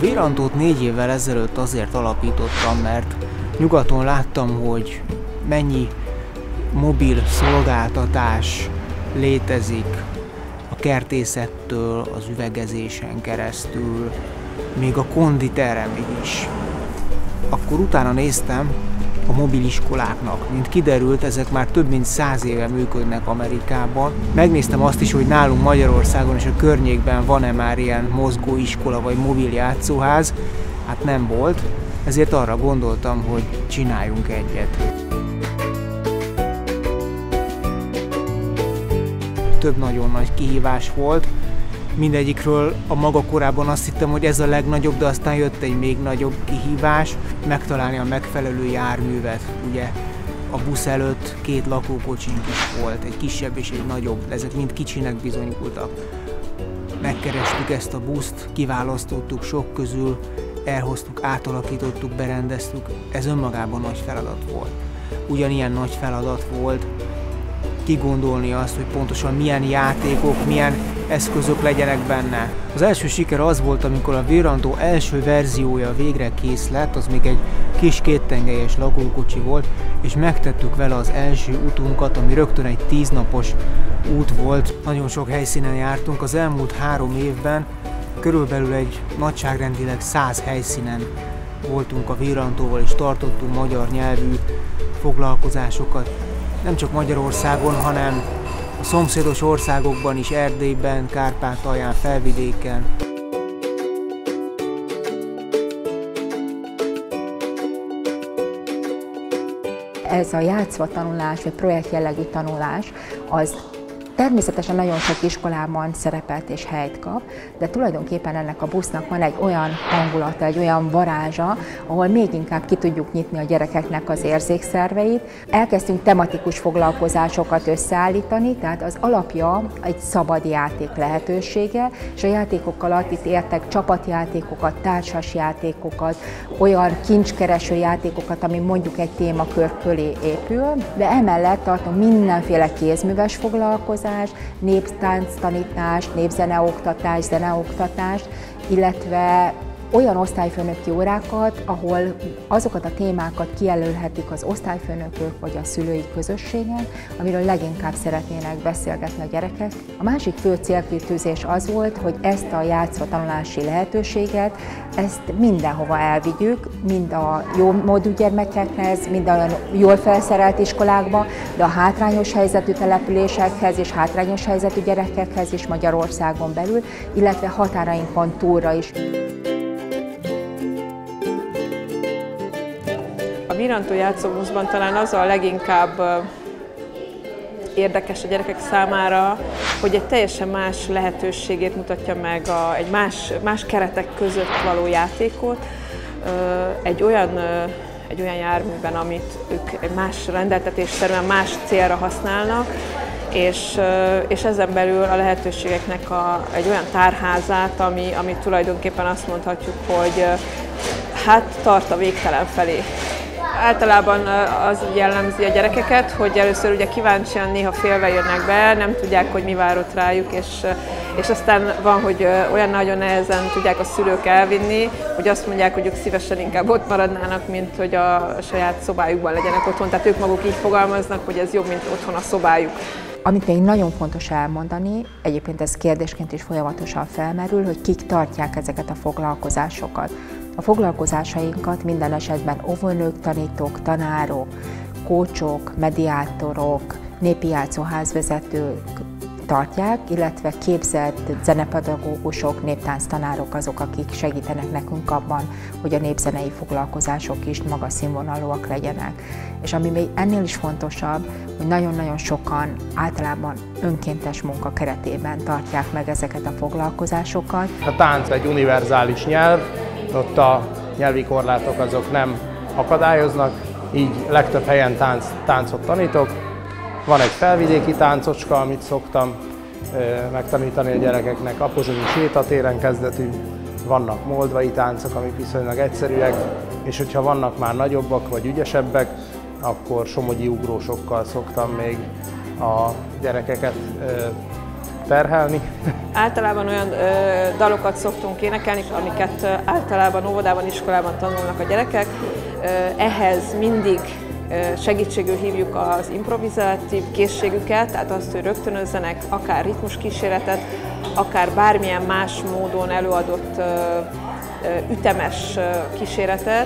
Vérantót 4 évvel ezelőtt azért alapítottam, mert nyugaton láttam, hogy mennyi mobil szolgáltatás létezik a kertészettől, az üvegezésen keresztül, még a konditeremig is. Akkor utána néztem a mobiliskoláknak. Mint kiderült, ezek már több mint 100 éve működnek Amerikában. Megnéztem azt is, hogy nálunk Magyarországon és a környékben van-e már ilyen mozgóiskola vagy mobil játszóház. Hát nem volt, ezért arra gondoltam, hogy csináljunk egyet. Több nagyon nagy kihívás volt. Mindegyikről a maga korában azt hittem, hogy ez a legnagyobb, de aztán jött egy még nagyobb kihívás, megtalálni a megfelelő járművet. Ugye a busz előtt 2 lakókocsink is volt, egy kisebb és egy nagyobb, ezek mind kicsinek bizonyultak. Megkerestük ezt a buszt, kiválasztottuk sok közül, elhoztuk, átalakítottuk, berendeztük. Ez önmagában nagy feladat volt. Ugyanilyen nagy feladat volt kigondolni azt, hogy pontosan milyen játékok, milyen eszközök legyenek benne. Az első siker az volt, amikor a Vérantó első verziója végre kész lett, az még egy kis 2 tengelyes lakókocsi volt, és megtettük vele az első utunkat, ami rögtön egy 10 napos út volt. Nagyon sok helyszínen jártunk, az elmúlt 3 évben körülbelül egy nagyságrendileg 100 helyszínen voltunk a Vérantóval, és tartottunk magyar nyelvű foglalkozásokat. Nem csak Magyarországon, hanem a szomszédos országokban is, Erdélyben, Kárpátalján, Felvidéken. Ez a játszva tanulás, vagy projektjellegű tanulás, az természetesen nagyon sok iskolában szerepelt és helyt kap, de tulajdonképpen ennek a busznak van egy olyan hangulata, egy olyan varázsa, ahol még inkább ki tudjuk nyitni a gyerekeknek az érzékszerveit. Elkezdtünk tematikus foglalkozásokat összeállítani, tehát az alapja egy szabad játék lehetősége, és a játékok alatt itt értek csapatjátékokat, társas játékokat, olyan kincskereső játékokat, ami mondjuk egy témakör köré épül, de emellett tartunk mindenféle kézműves foglalkozást, néptánctanítás, népzeneoktatás, zeneoktatás, illetve olyan osztályfőnöki órákat, ahol azokat a témákat kijelölhetik az osztályfőnökök vagy a szülői közösségen, amiről leginkább szeretnének beszélgetni a gyerekek. A másik fő célkitűzés az volt, hogy ezt a játszva tanulási lehetőséget, ezt mindenhova elvigyük, mind a jó módú gyermekekhez, mind a jól felszerelt iskolákba, de a hátrányos helyzetű településekhez és hátrányos helyzetű gyerekekhez is Magyarországon belül, illetve határainkon túlra is. A Vérantó játszóbuszban talán az a leginkább érdekes a gyerekek számára, hogy egy teljesen más lehetőségét mutatja meg egy más keretek között való játékot, egy olyan járműben, amit ők egy más rendeltetésszerűen más célra használnak, és ezen belül a lehetőségeknek egy olyan tárházát, ami tulajdonképpen azt mondhatjuk, hogy hát tart a végtelen felé. Általában az jellemzi a gyerekeket, hogy először ugye kíváncsian, néha félve jönnek be, nem tudják, hogy mi vár ott rájuk, és aztán van, hogy olyan nagyon nehezen tudják a szülők elvinni, hogy azt mondják, hogy ők szívesen inkább ott maradnának, mint hogy a saját szobájukban legyenek otthon. Tehát ők maguk így fogalmaznak, hogy ez jobb, mint otthon a szobájuk. Amit még nagyon fontos elmondani, egyébként ez kérdésként is folyamatosan felmerül, hogy kik tartják ezeket a foglalkozásokat. A foglalkozásainkat minden esetben óvónők, tanítók, tanárok, kócsok, mediátorok, népi játszóházvezetők tartják, illetve képzett zenepedagógusok, néptánctanárok azok, akik segítenek nekünk abban, hogy a népzenei foglalkozások is magas színvonalúak legyenek. És ami még ennél is fontosabb, hogy nagyon-nagyon sokan általában önkéntes munka keretében tartják meg ezeket a foglalkozásokat. A tánc egy univerzális nyelv, ott a nyelvi korlátok azok nem akadályoznak, így legtöbb helyen táncot tanítok. Van egy felvidéki táncocska, amit szoktam megtanítani a gyerekeknek, apozsonyi sétatéren kezdetű, vannak moldvai táncok, amik viszonylag egyszerűek, és hogyha vannak már nagyobbak vagy ügyesebbek, akkor somogyi ugrósokkal szoktam még a gyerekeket terhelni. Általában olyan dalokat szoktunk énekelni, amiket általában óvodában, iskolában tanulnak a gyerekek. Ehhez mindig segítségül hívjuk az improvizatív készségüket, tehát azt, hogy rögtönözzenek akár ritmuskíséretet, akár bármilyen más módon előadott ütemes kíséretet,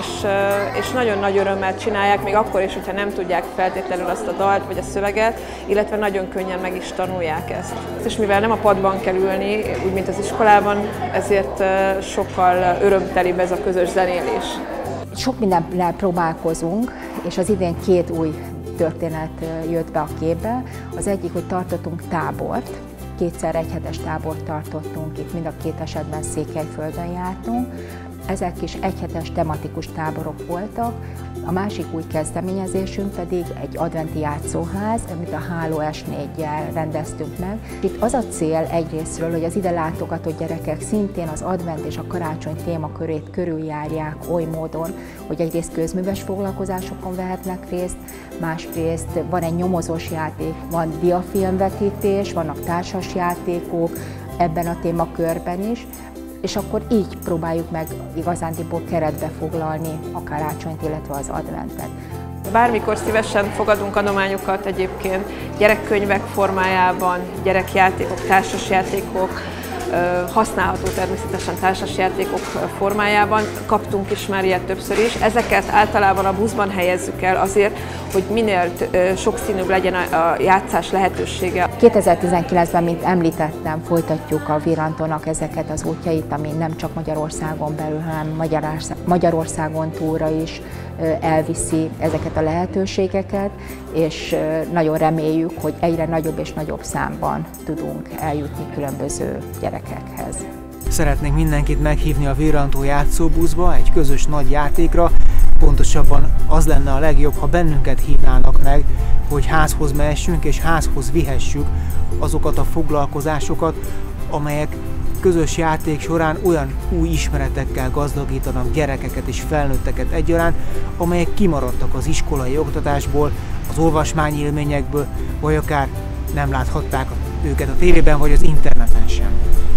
és nagyon nagy örömmel csinálják, még akkor is, hogyha nem tudják feltétlenül azt a dalt vagy a szöveget, illetve nagyon könnyen meg is tanulják ezt. És mivel nem a padban kell ülni, úgy mint az iskolában, ezért sokkal örömtelibb ez a közös zenélés. Sok mindennel próbálkozunk, és az idén 2 új történet jött be a képbe. Az egyik, hogy tartottunk tábort, 2-szer egyhetes tábort tartottunk, itt mind a 2 esetben Székelyföldön jártunk. Ezek is egyhetes tematikus táborok voltak. A másik új kezdeményezésünk pedig egy adventi játszóház, amit a Háló S4-jel rendeztünk meg. Itt az a cél egyrésztről, hogy az ide látogató gyerekek szintén az advent és a karácsony témakörét körüljárják oly módon, hogy egyrészt közműves foglalkozásokon vehetnek részt, másrészt van egy nyomozós játék, van diafilmvetítés, vannak társas játékok ebben a témakörben is, és akkor így próbáljuk meg igazándiból keretbe foglalni a karácsonyt, illetve az adventet. Bármikor szívesen fogadunk adományokat egyébként gyerekkönyvek formájában, gyerekjátékok, társasjátékok, használható természetesen társasjátékok formájában. Kaptunk is már ilyet többször is. Ezeket általában a buszban helyezzük el azért, hogy minél sokszínűbb legyen a játszás lehetősége. 2019-ben, mint említettem, folytatjuk a Virrantónak ezeket az útjait, ami nem csak Magyarországon belül, hanem Magyarországon túlra is elviszi ezeket a lehetőségeket, és nagyon reméljük, hogy egyre nagyobb és nagyobb számban tudunk eljutni különböző gyerekekhez. Szeretnénk mindenkit meghívni a Virrantó játszóbuszba egy közös nagy játékra. Pontosabban az lenne a legjobb, ha bennünket hívnának meg, hogy házhoz mehessünk és házhoz vihessük azokat a foglalkozásokat, amelyek közös játék során olyan új ismeretekkel gazdagítanak gyerekeket és felnőtteket egyaránt, amelyek kimaradtak az iskolai oktatásból, az olvasmányélményekből, vagy akár nem láthatták őket a tévében vagy az interneten sem.